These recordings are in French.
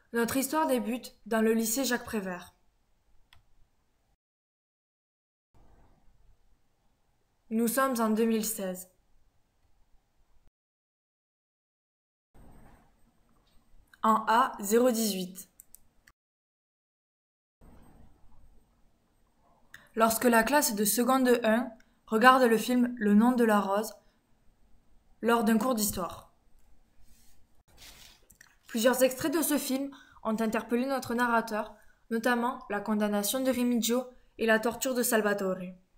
Notre histoire débute dans le lycée Jacques Prévert. Nous sommes en 2016. En A 018. Lorsque la classe de seconde 1 regarde le film Le nom de la rose lors d'un cours d'histoire. Plusieurs extraits de ce film ont interpellé notre narrateur, notamment la condamnation de Remigio et la torture de Salvatore.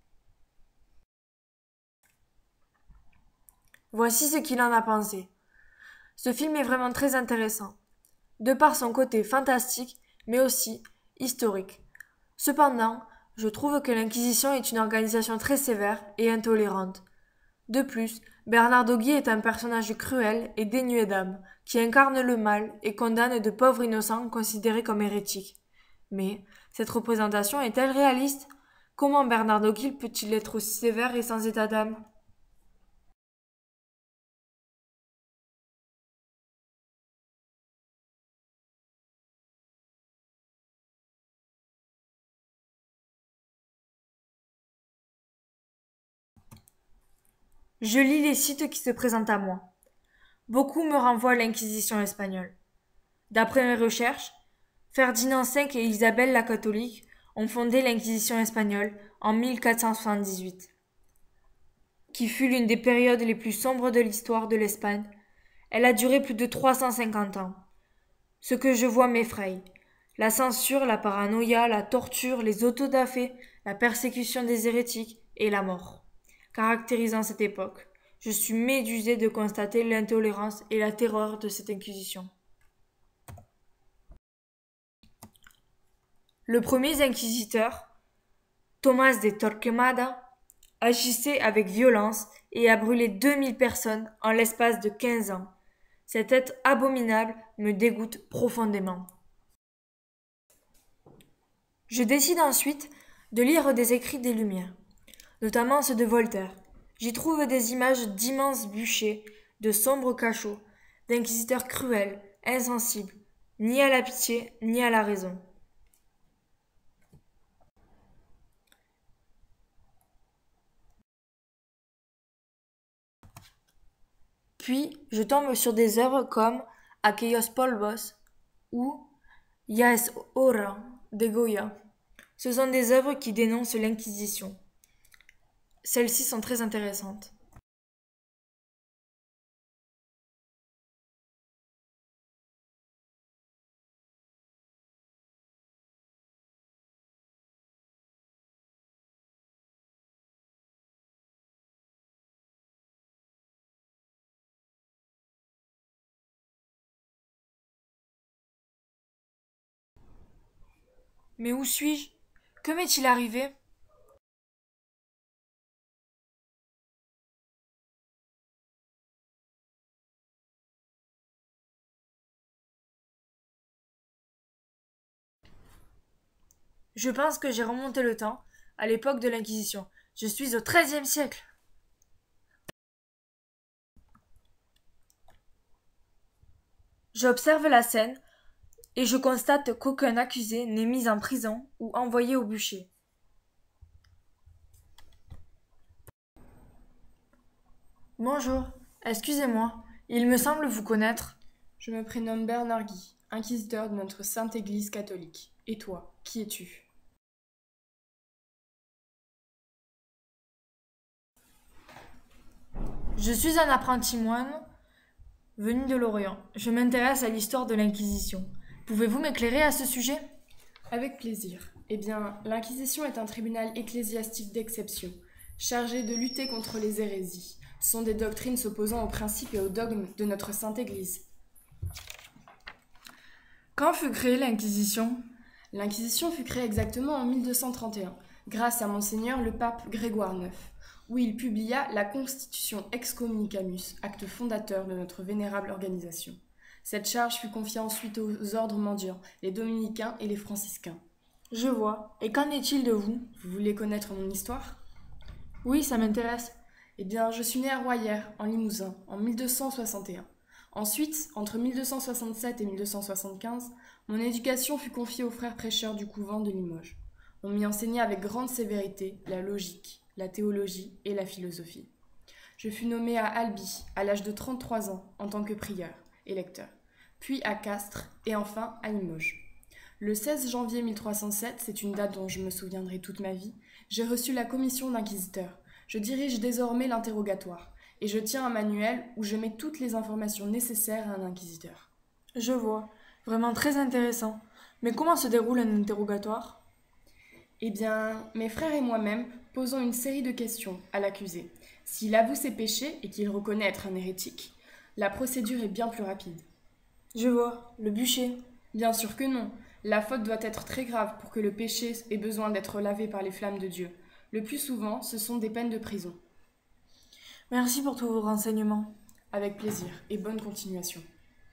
Voici ce qu'il en a pensé. Ce film est vraiment très intéressant, de par son côté fantastique, mais aussi historique. Cependant, je trouve que l'Inquisition est une organisation très sévère et intolérante. De plus, Bernardo Gui est un personnage cruel et dénué d'âme, qui incarne le mal et condamne de pauvres innocents considérés comme hérétiques. Mais cette représentation est-elle réaliste? Comment Bernardo Gui peut-il être aussi sévère et sans état d'âme? Je lis les sites qui se présentent à moi. Beaucoup me renvoient à l'Inquisition espagnole. D'après mes recherches, Ferdinand V et Isabelle la catholique ont fondé l'Inquisition espagnole en 1478, qui fut l'une des périodes les plus sombres de l'histoire de l'Espagne. Elle a duré plus de 350 ans. Ce que je vois m'effraie. La censure, la paranoïa, la torture, les autodafés, la persécution des hérétiques et la mort. Caractérisant cette époque, je suis médusée de constater l'intolérance et la terreur de cette inquisition. Le premier inquisiteur, Tomás de Torquemada, agissait avec violence et a brûlé 2000 personnes en l'espace de 15 ans. Cet être abominable me dégoûte profondément. Je décide ensuite de lire des écrits des Lumières, notamment ceux de Voltaire. J'y trouve des images d'immenses bûchers, de sombres cachots, d'inquisiteurs cruels, insensibles, ni à la pitié, ni à la raison. Puis, je tombe sur des œuvres comme Aquellos polvos ou Ya es hora de Goya. Ce sont des œuvres qui dénoncent l'Inquisition. Celles-ci sont très intéressantes. Mais où suis-je? Que m'est-il arrivé? Je pense que j'ai remonté le temps, à l'époque de l'Inquisition. Je suis au XIIIe siècle. J'observe la scène et je constate qu'aucun accusé n'est mis en prison ou envoyé au bûcher. Bonjour, excusez-moi, il me semble vous connaître. Je me prénomme Bernard Guy, inquisiteur de notre Sainte Église catholique. Et toi, qui es-tu? Je suis un apprenti moine venu de l'Orient. Je m'intéresse à l'histoire de l'Inquisition. Pouvez-vous m'éclairer à ce sujet? Avec plaisir. Eh bien, l'Inquisition est un tribunal ecclésiastique d'exception, chargé de lutter contre les hérésies. Ce sont des doctrines s'opposant aux principes et aux dogmes de notre Sainte Église. Quand fut créée l'Inquisition? L'Inquisition fut créée exactement en 1231, grâce à Monseigneur le pape Grégoire IX, où il publia la Constitution Excommunicamus, acte fondateur de notre vénérable organisation. Cette charge fut confiée ensuite aux ordres mendiants, les dominicains et les franciscains. Je vois. Et qu'en est-il de vous? Vous voulez connaître mon histoire? Oui, ça m'intéresse. Eh bien, je suis né à Royères, en Limousin, en 1261. Ensuite, entre 1267 et 1275, mon éducation fut confiée aux frères prêcheurs du couvent de Limoges. On m'y enseignait avec grande sévérité la logique, la théologie et la philosophie. Je fus nommé à Albi, à l'âge de 33 ans, en tant que prieur et lecteur, puis à Castres et enfin à Limoges. Le 16 janvier 1307, c'est une date dont je me souviendrai toute ma vie, j'ai reçu la commission d'inquisiteur. Je dirige désormais l'interrogatoire et je tiens un manuel où je mets toutes les informations nécessaires à un inquisiteur. Je vois. Vraiment très intéressant. Mais comment se déroule un interrogatoire? Eh bien, mes frères et moi-même posons une série de questions à l'accusé. S'il avoue ses péchés et qu'il reconnaît être un hérétique, la procédure est bien plus rapide. Je vois. Le bûcher. Bien sûr que non. La faute doit être très grave pour que le péché ait besoin d'être lavé par les flammes de Dieu. Le plus souvent, ce sont des peines de prison. Merci pour tous vos renseignements. Avec plaisir et bonne continuation.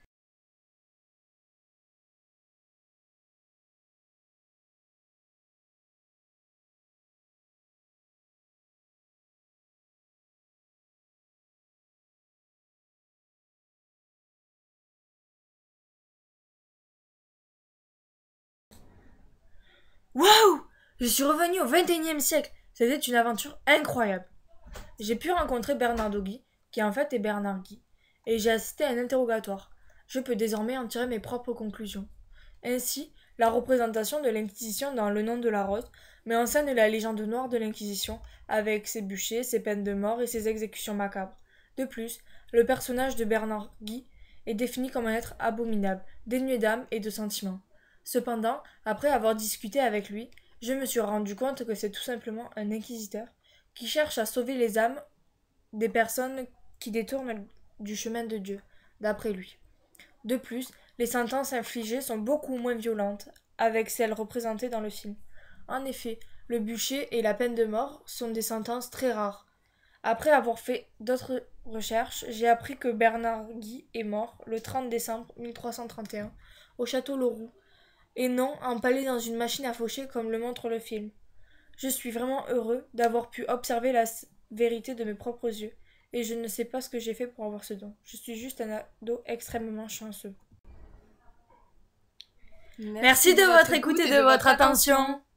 Waouh! Je suis revenue au XXIe siècle. C'était une aventure incroyable. J'ai pu rencontrer Bernardo Guy, qui en fait est Bernard Guy, et j'ai assisté à un interrogatoire. Je peux désormais en tirer mes propres conclusions. Ainsi, la représentation de l'Inquisition dans Le Nom de la Rose met en scène la légende noire de l'Inquisition, avec ses bûchers, ses peines de mort et ses exécutions macabres. De plus, le personnage de Bernard Guy est défini comme un être abominable, dénué d'âme et de sentiments. Cependant, après avoir discuté avec lui, je me suis rendu compte que c'est tout simplement un inquisiteur qui cherche à sauver les âmes des personnes qui détournent du chemin de Dieu, d'après lui. De plus, les sentences infligées sont beaucoup moins violentes avec celles représentées dans le film. En effet, le bûcher et la peine de mort sont des sentences très rares. Après avoir fait d'autres recherches, j'ai appris que Bernard Guy est mort le 30 décembre 1331 au château Leroux, et non empalé dans une machine à faucher comme le montre le film. Je suis vraiment heureux d'avoir pu observer la vérité de mes propres yeux, et je ne sais pas ce que j'ai fait pour avoir ce don. Je suis juste un ado extrêmement chanceux. Merci de votre écoute et de votre attention.